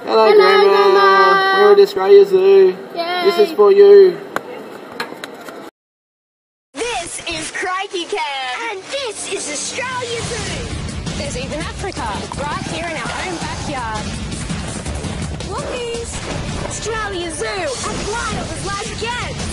Hello, Grandma. We're at Australia Zoo. Yay. This is for you. This is Crikey Camp. And this is Australia Zoo. There's even Africa, right here in our own backyard. Lookies! Australia Zoo, as wild as life gets.